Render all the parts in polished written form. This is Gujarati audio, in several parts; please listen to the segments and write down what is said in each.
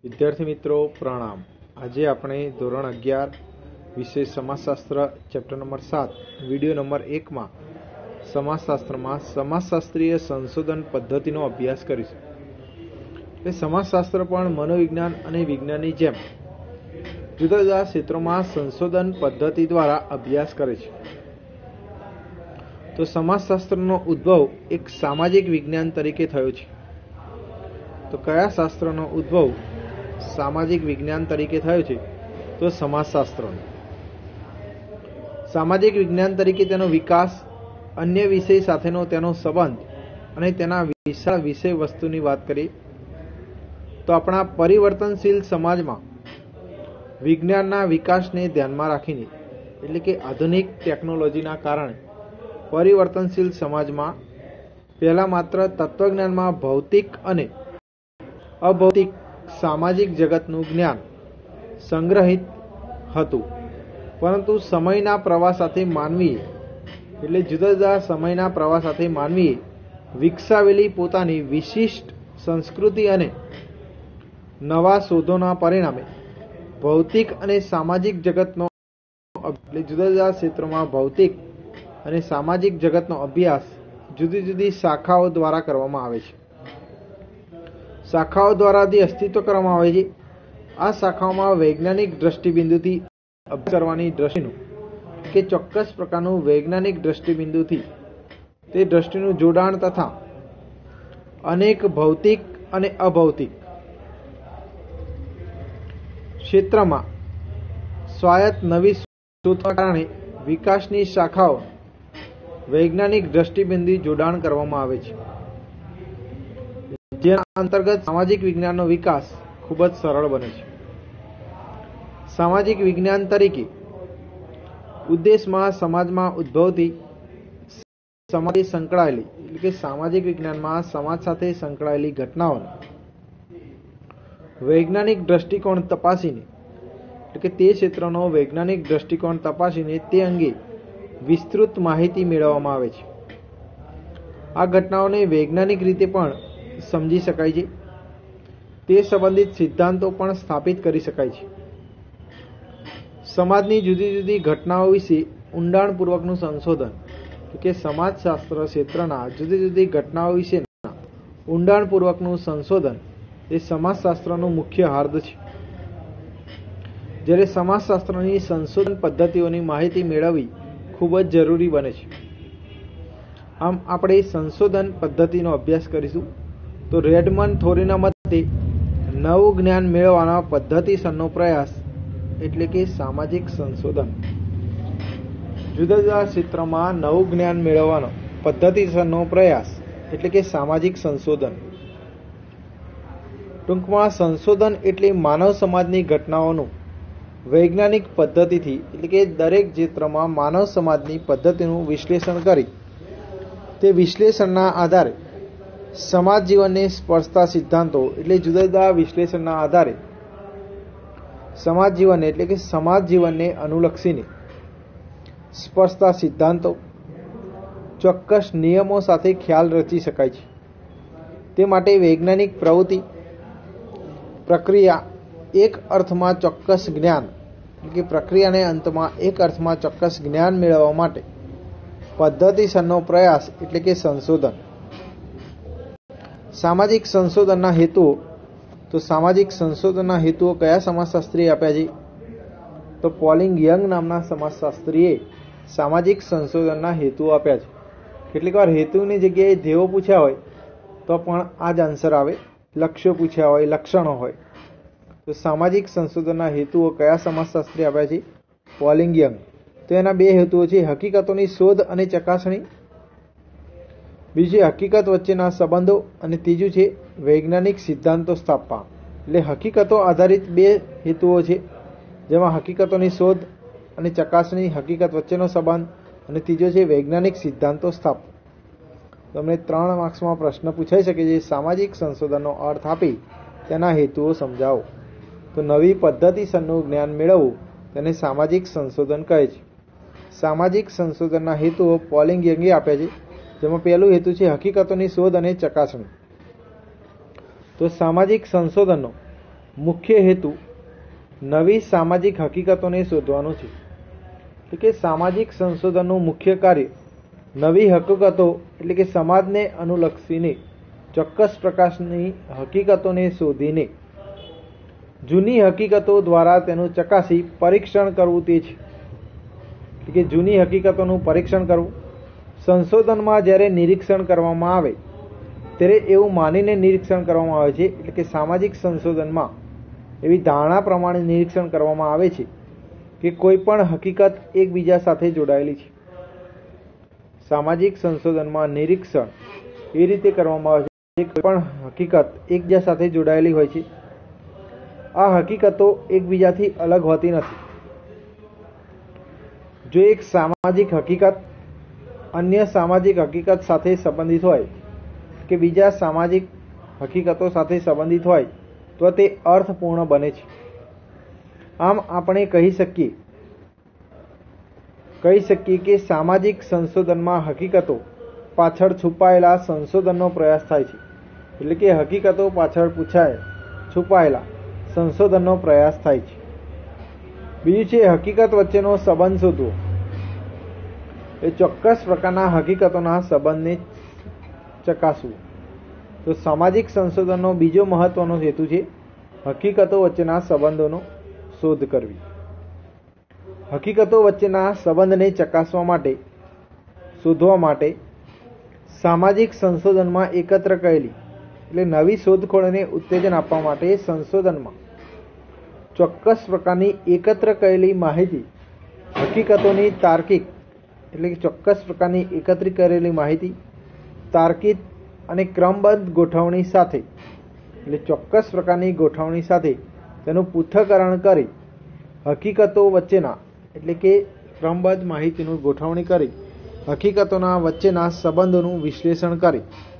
विद्यार्थी मित्रों प्रणाम। आज આપણે ધોરણ 11 વિષય સમાજશાસ્ત્ર ચેપ્ટર નંબર 7 વિડિયો નંબર 1 માં સમાજશાસ્ત્રમાં સમાજશાસ્ત્રીય સંશોધન પદ્ધતિનો અભ્યાસ કરીશું। એ સમાજશાસ્ત્ર પણ મનોવિજ્ઞાન અને વિજ્ઞાનની જેમ જુદા જુદા ક્ષેત્રોમાં સંશોધન પદ્ધતિ દ્વારા અભ્યાસ કરે છે। તો સમાજશાસ્ત્રનો ઉદ્ભવ એક સામાજિક વિજ્ઞાન તરીકે થયો છે। તો કયા શાસ્ત્રનો ઉદ્ભવ सामाजिक विज्ञान तरीके थयो छे? तो समाजशास्त्र। सामाजिक विज्ञान तरीके तेनो विकास, अन्य विषय साथेनो तेनो संबंध अने तेना विशाळ विषय वस्तुनी वात करीए तो आपणा परिवर्तनशील समाजमां विज्ञानना विकासने ध्यानमां राखीने एटले के आधुनिक टेक्नोलॉजीना कारणे परिवर्तनशील समाजमां पहेला मात्र तत्वज्ञानमां भौतिक अने अभौतिक सामाजिक जगतનું જ્ઞાન સંગ્રહિત હતું, પરંતુ સમયના પ્રવાહ સાથે માનવીએ એટલે જુદા જુદા સમયના પ્રવાહ સાથે માનવીએ વિકસાવેલી પોતાની વિશિષ્ટ સંસ્કૃતિ અને નવા શોધોના પરિણામે ભૌતિક અને સામાજિક જગતનો એટલે જુદા જુદા ક્ષેત્રોમાં ભૌતિક અને સામાજિક જગતનો અભ્યાસ જુદી જુદી શાખાઓ દ્વારા કરવામાં આવે છે। शाखाओं द्वारा अस्तित्व करवामां आवे छे। आ शाखाओमां वैज्ञानिक दृष्टिबिंदुथी अभ्यास करवानी दृष्टिनुं के चोक्कस प्रकारनुं वैज्ञानिक दृष्टिबिंदुथी ते दृष्टिनुं जोडाण तथा अनेक भौतिक अने अभौतिक क्षेत्रमां स्वायत्त नवी शोधना कारणे विकासनी शाखाओ वैज्ञानिक दृष्टिबिंदु जोडाण करवामां आवे छे। जेना अंतर्गत सामाजिक विज्ञान विकास खूब ज सरल बने छे। सामाजिक विज्ञान तरीके उद्देश्य में समाज में उद्भवती समाज संकळायेली એટલે કે सामाजिक विज्ञान में समाज साथे संकळायेली घटनाओं वैज्ञानिक दृष्टिकोण तपासीने એટલે કે તે ક્ષેત્રનો વૈજ્ઞાનિક દૃષ્ટિકોણ તપાસીને તે અંગે વિસ્તૃત માહિતી મેળવવામાં આવે છે। આ ઘટનાઓને વૈજ્ઞાનિક રીતે પણ समझी शकाय छे, ते संबंधित सिद्धांतों पण स्थापित करी शकाय छे। समाजनी जुदी जुदी घटनाओं विषे ઊંડાણપૂર્વકનું संशोधन के समाजशास्त्र क्षेत्रना जुदी जुदी घटनाओं विषे ઊંડાણપૂર્વકનું संशोधन ए समाजशास्त्रનું मुख्य हार्द छे। ज्यारे समाजशास्त्रनी संशोधन पद्धतिओनी माहिती मेळववी खूब ज जरूरी बने छे। आम आपणे संशोधन पद्धतिनो अभ्यास करीशुं। तो रेडमंड थोरीना मते नवुं ज्ञान मेळववाना पद्धतिसरनो प्रयास एटले के सामाजिक संशोधन। जुदा जुदा क्षेत्रोमां नवुं ज्ञान मेळववानो पद्धतिसरनो प्रयास एटले के सामाजिक संशोधन। टूंकमां संशोधन एटले मानव समाजनी घटनाओनुं वैज्ञानिक पद्धतिथी एटले के दरेक क्षेत्रमां मानव समाजनी पद्धतिनुं विश्लेषण करी ते विश्लेषणना आधारे समाज जीवन ने स्पर्शता सिद्धांतों एटले जुदा जुदा विश्लेषणना आधारे समाज जीवन एटले के समाज जीवन ने अनुलक्षीने स्पर्शता सिद्धांतों चोक्कस नियमों साथे ख्याल रची शकाय छे। ते माटे वैज्ञानिक प्रवृत्ति प्रक्रिया एक अर्थमां चोक्कस ज्ञान एटले के प्रक्रियाने अंतमां एक अर्थमां चोक्कस ज्ञान मेळववा माटे पद्धतिसरनो प्रयास एटले के संशोधन। सामाजिक संशोधनना हेतुओ तो सामाजिक संशोधनना हेतुओ कया समाजशास्त्रीए आप्या छे? तो पॉलिंग यंग नामना समाजशास्त्रीए सामाजिक संशोधनना हेतुओ आप्या छे। કેટલીકવાર हेतुनी जग्याए ધ્યેયો पूछ्या होय तो पण आ ज आंसर आवे, लक्ष्यो पूछ्या होय, लक्षणो होय। तो सामाजिक संशोधनना हेतुओ कया समाजशास्त्रीए आप्या छे? Pauline Young. तो एना बे हेतुओ छे, हकीकतोनी शोध अने चकासणी, बीजू हकीकत वच्चेना संबंधों अने तीजू छे वैज्ञानिक सिद्धांतों स्थापवा। એટલે હકીકતો આધારિત બે હેતુઓ છે, જેમાં હકીકતોની શોધ અને ચકાસણી, હકીકત વચ્ચેનો સંબંધ અને ત્રીજો છે વૈજ્ઞાનિક સિદ્ધાંતો સ્થાપવા। તમને 3 માર્ક્સમાં પ્રશ્ન પૂછાઈ શકે છે, સામાજિક સંશોધનનો અર્થ આપી તેના હેતુઓ સમજાવો। તો નવી પદ્ધતિસરનું જ્ઞાન મેળવવું તેને સામાજિક સંશોધન કહે છે। સામાજિક સંશોધનના હેતુઓ પૉલિંગ યંગે આપ્યા છે, જેમાં પહેલું હેતુ છે હકીકતોની શોધ અને ચકાસણી। તો સામાજિક સંશોધનનો મુખ્ય હેતુ નવી સામાજિક હકીકતોને શોધવાનો છે. એટલે કે સામાજિક સંશોધનનું મુખ્ય કાર્ય નવી હકીકતો એટલે કે સમાજને અનુલક્ષીને ચોક્કસ પ્રકારની હકીકતોને શોધીને જૂની હકીકતો દ્વારા તેનું ચકાસી પરીક્ષણ કરવું તે છે. એટલે કે જૂની હકીકતોનું પરીક્ષણ કરવું. સંશોધનમાં જ્યારે નિરીક્ષણ કરવામાં આવે ત્યારે એવું માનીને નિરીક્ષણ કરવામાં આવે છે, એટલે કે સામાજિક સંશોધનમાં એવી ધારણા પ્રમાણે નિરીક્ષણ કરવામાં આવે છે કે કોઈ પણ હકીકત એકબીજા સાથે જોડાયેલી છે. સામાજિક સંશોધનમાં નિરીક્ષણ એ રીતે કરવામાં આવે છે કે કોઈ પણ હકીકત એકબીજા સાથે જોડાયેલી હોય છે. આ હકીકતો એકબીજાથી અલગ હોતી નથી. જો એક સામાજિક હકીકત અન્ય સામાજિક હકીકત સાથે સંબંધિત હોય કે બીજા સામાજિક હકીકતો સાથે સંબંધિત હોય તો તે અર્થપૂર્ણ બને છે. આમ આપણે કહી શકીએ કે સામાજિક સંશોધનમાં હકીકતો પાછળ છુપાયેલા સંશોધનનો પ્રયાસ થાય છે. એટલે કે હકીકતો પાછળ છુપાયેલા સંશોધનનો પ્રયાસ થાય છે. બીજું છે હકીકત વચ્ચેનો સંબંધ શોધવો. એ ચોક્કસ પ્રકારના હકીકતોના સંબંધને ચકાસવું. તો સામાજિક સંશોધનનો બીજો મહત્વનો હેતુ છે હકીકતો વચ્ચેના સંબંધોનો શોધ કરવી. હકીકતો વચ્ચેના સંબંધને શોધવા માટે સામાજિક સંશોધનમાં એકત્ર કરેલી એટલે નવી શોધખોળને ઉત્તેજન આપવા માટે સંશોધનમાં ચોક્કસ પ્રકારની એકત્ર કરેલી માહિતી હકીકતોની તાર્કિક એટલે કે ચોક્કસ પ્રકારની એકત્રિત કરેલી માહિતી તાર્કિક અને ક્રમબદ્ધ ગોઠવણી સાથે એટલે ચોક્કસ પ્રકારની ગોઠવણી સાથે તેનું પૃથ્થકરણ કરી હકીકતો વચ્ચેના એટલે કે ક્રમબદ્ધ માહિતીનું ગોઠવણી કરી હકીકતોના વચ્ચેના સંબંધોનું વિશ્લેષણ કરી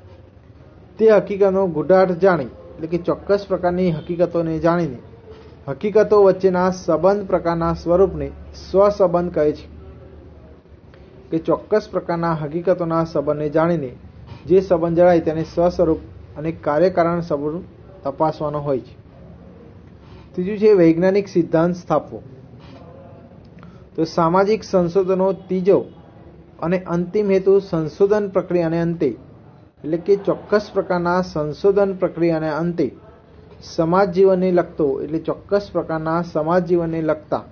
તે હકીકતનો ગૂઢાર્થ જાણી એટલે કે ચોક્કસ પ્રકારની હકીકતોને જાણીને હકીકતો વચ્ચેના સંબંધ પ્રકારના સ્વરૂપને સ્વસંબંધ કહે છે. કે ચોક્કસ પ્રકારના હકીકતોના સંબંધને જાણીને જે સંબંધ જણાય તેને સ્વસ્વરૂપ અને કાર્યકારણ સંબંધ તપાસવાનો હોય છે. ત્રીજું છે વૈજ્ઞાનિક સિદ્ધાંત સ્થાપવો. તો સામાજિક સંશોધનનો ત્રીજો અને અંતિમ હેતુ સંશોધન પ્રક્રિયાને અંતે એટલે કે ચોક્કસ પ્રકારના સંશોધન પ્રક્રિયાને અંતે સમાજ જીવનને લગતો એટલે ચોક્કસ પ્રકારના સમાજ જીવનને લગતા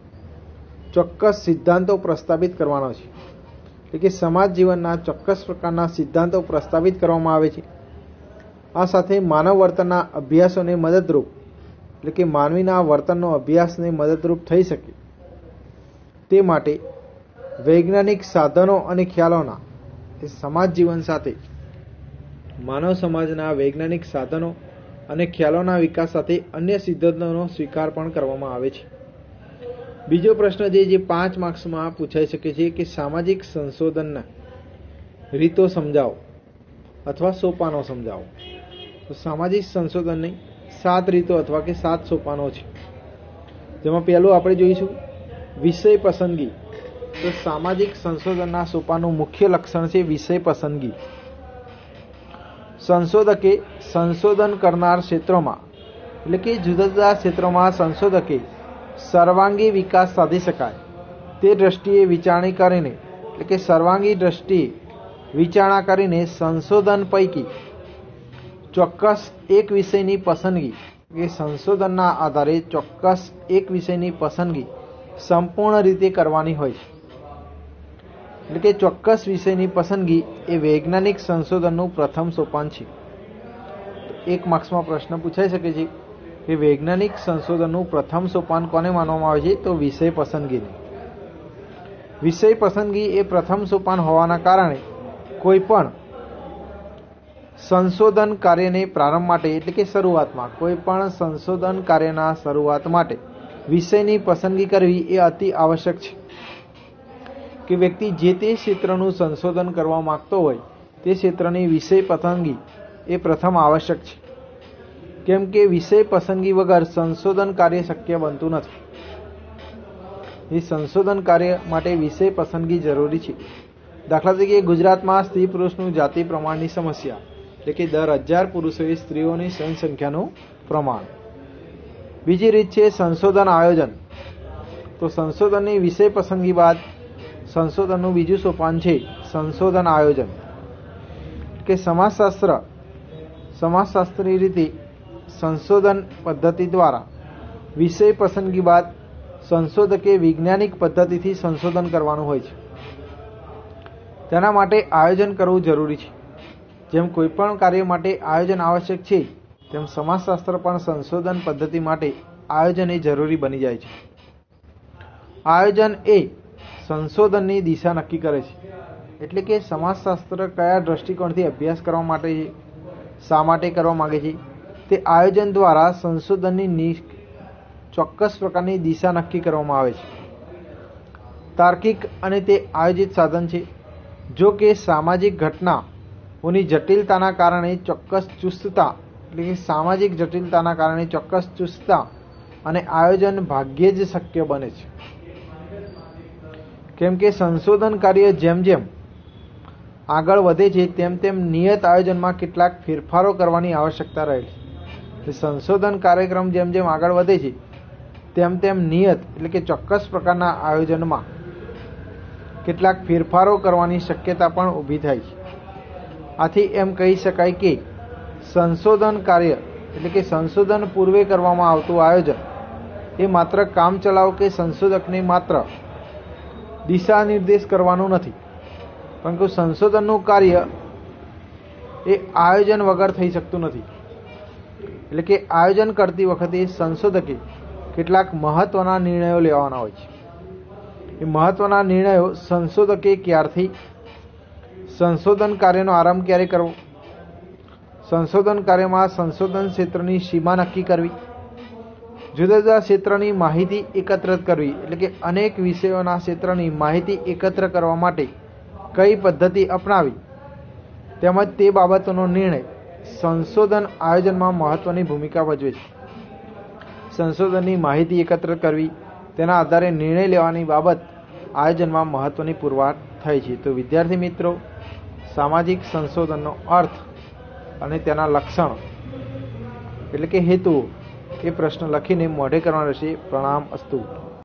ચોક્કસ સિદ્ધાંતો પ્રસ્તાવિત કરવાનો છે. એટલે કે સમાજ જીવનના ચોક્કસ પ્રકારના સિદ્ધાંતો પ્રસ્તાવિત કરવામાં આવે છે. આ સાથે માનવ વર્તનના અભ્યાસોને મદદરૂપ એટલે કે માનવીના વર્તનનો અભ્યાસને મદદરૂપ થઈ શકે તે માટે વૈજ્ઞાનિક સાધનો અને ખ્યાલોના સમાજ જીવન સાથે માનવ સમાજના વૈજ્ઞાનિક સાધનો અને ખ્યાલોના વિકાસ સાથે અન્ય સિદ્ધાંતોનો સ્વીકાર પણ કરવામાં આવે છે. બીજો પ્રશ્ન જે 5 માર્ક્સમાં પૂછાઈ શકે છે કે સામાજિક સંશોધનના રીતો સમજાવો અથવા સોપાનો સમજાવો. તો સામાજિક સંશોધનની 7 રીતો અથવા કે 7 સોપાનો છે. જેમાં પહેલું આપણે જોઈશું વિષય પસંદગી. તો સામાજિક સંશોધનના સોપાનનું મુખ્ય લક્ષણ છે વિષય પસંદગી. સંશોધકે સંશોધન કરનાર ક્ષેત્રોમાં એટલે કે જુદા જુદા ક્ષેત્રોમાં સંશોધકે સર્વાંગી વિકાસ સાધી શકાય તે દ્રષ્ટિએ વિચારણા કરીને એટલે કે સર્વાંગી દ્રષ્ટિએ વિચારણા કરીને સંશોધન પૈકી ચોક્કસ એક વિષયની પસંદગી કે સંશોધનના આધારે ચોક્કસ એક વિષયની પસંદગી સંપૂર્ણ રીતે કરવાની હોય છે. એટલે કે ચોક્કસ વિષયની પસંદગી એ વૈજ્ઞાનિક સંશોધનનું પ્રથમ સોપાન છે. 1 માર્ક્સમાં પ્રશ્ન પૂછાઈ શકે છે કે વૈજ્ઞાનિક સંશોધનનું પ્રથમ સોપાન કોને માનવામાં આવે છે? તો વિષય પસંદગીને. વિષય પસંદગી એ પ્રથમ સોપાન હોવાના કારણે કોઈ પણ સંશોધન કાર્યને પ્રારંભ માટે એટલે કે શરૂઆતમાં કોઈ પણ સંશોધન કાર્યના શરૂઆત માટે વિષયની પસંદગી કરવી એ અતિ આવશ્યક છે. કે વ્યક્તિ જે તે ક્ષેત્રનું સંશોધન કરવા માંગતો હોય તે ક્ષેત્રની વિષય પસંદગી એ પ્રથમ આવશ્યક છે. કેમ કે વિષય પસંદગી વગર સંશોધન કાર્ય શક્ય બનતું નથી. એ સંશોધન કાર્ય માટે વિષય પસંદગી જરૂરી છે. દાખલા તરીકે ગુજરાતમાં સ્ત્રી પુરુષનું જાતિ પ્રમાણની સમસ્યા એટલે કે દર 1000 પુરુષોએ સ્ત્રીઓની જનસંખ્યાનું પ્રમાણ. બીજી રીત છે સંશોધન આયોજન. તો સંશોધનની વિષય પસંદગી બાદ સંશોધનનું બીજું સોપાન છે સંશોધન આયોજન. કે સમાજશાસ્ત્રી રીતે સંશોધન પદ્ધતિ દ્વારા વિષય પસંદગી બાદ સંશોધકે વૈજ્ઞાનિક પદ્ધતિથી સંશોધન કરવાનું હોય છે. તેના માટે આયોજન કરવું જરૂરી છે. જેમ કોઈપણ કાર્ય માટે આયોજન આવશ્યક છે, તેમ સમાજશાસ્ત્ર પણ સંશોધન પદ્ધતિ માટે આયોજન એ જરૂરી બની જાય છે. આયોજન એ સંશોધનની દિશા નક્કી કરે છે. એટલે કે સમાજશાસ્ત્ર કયા દ્રષ્ટિકોણથી અભ્યાસ કરવા માટે છે, શા માટે કરવા માંગે છે, તે આયોજન દ્વારા સંશોધનની ચોક્કસ પ્રકારની દિશા નક્કી કરવામાં આવે છે. તાર્કિક અને તે આયોજિત સાધન છે. જો કે સામાજિક ઘટનાઓની જટિલતાના કારણે ચોક્કસ ચુસ્તતા એટલે કે સામાજિક જટિલતાના કારણે ચોક્કસ ચુસ્તતા અને આયોજન ભાગ્યે જ શક્ય બને છે. કેમ કે સંશોધન કાર્ય જેમ જેમ આગળ વધે છે તેમ તેમ નિયત આયોજનમાં કેટલાક ફેરફારો કરવાની આવશ્યકતા રહે છે. સંશોધન કાર્યક્રમ જેમ જેમ આગળ વધે છે તેમ તેમ નિયત એટલે કે ચોક્કસ પ્રકારના આયોજનમાં કેટલાક ફેરફારો કરવાની શક્યતા પણ ઊભી થાય છે. આથી એમ કહી શકાય કે સંશોધન કાર્ય એટલે કે સંશોધન પૂર્વે કરવામાં આવતું આયોજન એ માત્ર કામચલાઉ કે સંશોધકને માત્ર દિશા નિર્દેશ કરવાનું નથી, પરંતુ સંશોધનનું કાર્ય એ આયોજન વગર થઈ શકતું નથી. એટલે કે આયોજન કરતી વખતે સંશોધકે કેટલાક મહત્વના નિર્ણયો લેવાના હોય છે. એ મહત્વના નિર્ણયો સંશોધકે ક્યારથી સંશોધન કાર્યનો આરંભ ક્યારે કરવો, સંશોધન કાર્યમાં સંશોધન ક્ષેત્રની સીમા નક્કી કરવી, જુદા જુદા ક્ષેત્રની માહિતી એકત્રિત કરવી એટલે કે અનેક વિષયોના ક્ષેત્રની માહિતી એકત્ર કરવા માટે કઈ પદ્ધતિ અપનાવી, તેમજ તે બાબતોનો નિર્ણય સંશોધન આયોજનમાં મહત્વની ભૂમિકા ભજવે છે. સંશોધનની માહિતી એકત્ર કરવી, તેના આધારે નિર્ણય લેવાની બાબત આયોજનમાં મહત્વની પુરવાર થાય છે. તો વિદ્યાર્થી મિત્રો, સામાજિક સંશોધનનો અર્થ અને તેના લક્ષણો એટલે કે હેતુઓ એ પ્રશ્ન લખીને મોઢે કરવાનો રહેશે. પ્રણામ અસ્તુ.